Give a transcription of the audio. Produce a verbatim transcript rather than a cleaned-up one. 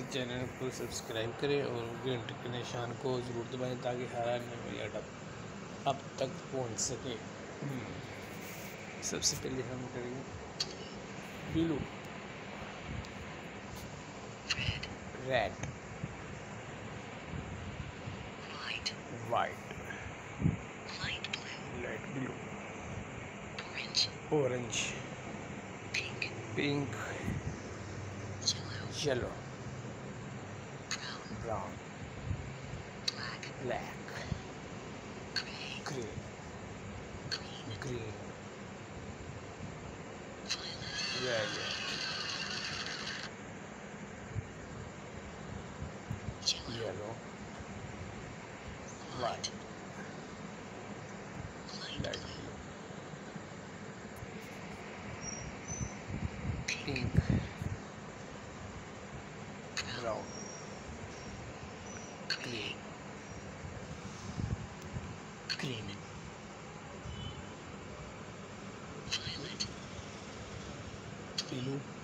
Channel को subscribe करें और घंटे के निशान को ज़रूर दबाएं ताकि हर आने वाली अपडेट अब तक पहुंच सके। सबसे पहले हम करेंगे blue, red, white, light blue, orange, pink, yellow, brown, black, grey, green, violet, yellow, white, light blue, pink, brown, grey, green, blue,